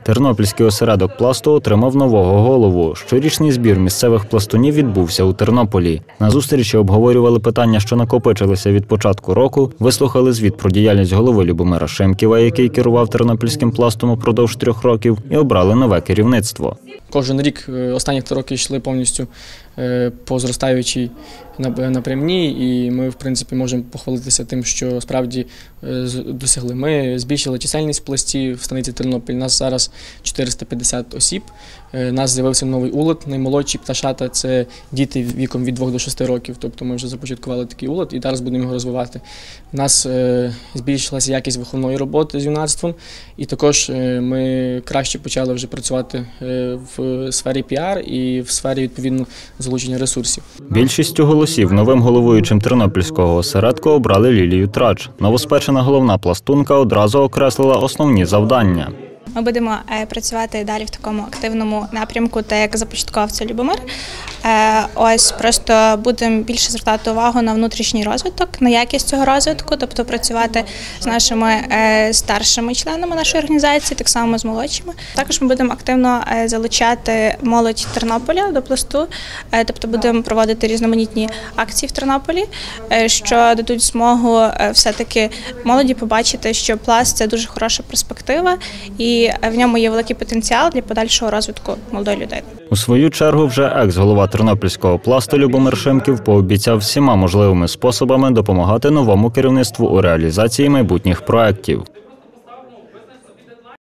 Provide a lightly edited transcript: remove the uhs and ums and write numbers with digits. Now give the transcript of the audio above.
Тернопільський осередок пласту отримав нового голову. Щорічний збір місцевих пластунів відбувся у Тернополі. На зустрічі обговорювали питання, що накопичилися від початку року, вислухали звіт про діяльність голови Любомира Шемківа, який керував тернопільським пластом упродовж 3 років, і обрали нове керівництво. Кожен рік останні 3 роки йшли повністю по зростаючій напрямні, і ми, в принципі, можемо похвалитися тим, що справді досягли. Ми збільшили чисельність пластів в станиці Тернопіль. Нас зараз 450 осіб. У нас з'явився новий улад, наймолодші пташата – це діти віком від 2 до 6 років. Тобто ми вже започаткували такий улад і зараз будемо його розвивати. У нас збільшилася якість виховної роботи з юнацтвом, і також ми краще почали вже працювати в сфері піар і в сфері, відповідно, залучення ресурсів. Більшістю голосів новим головуючим тернопільського осередку обрали Лілію Трач. Новоспечена головна пластунка одразу окреслила основні завдання. Ми будемо працювати далі в такому активному напрямку, так як започаткував це Любомир. Ось просто будемо більше звертати увагу на внутрішній розвиток, на якість цього розвитку, тобто працювати з нашими старшими членами нашої організації, так само з молодшими. Також ми будемо активно залучати молодь Тернополя до пласту, тобто будемо проводити різноманітні акції в Тернополі, що дадуть змогу все-таки молоді побачити, що пласт – це дуже хороша перспектива і в ньому є великий потенціал для подальшого розвитку молодої людини. У свою чергу вже екс-голова тернопільського пласту Любомир Шемків пообіцяв всіма можливими способами допомагати новому керівництву у реалізації майбутніх проєктів.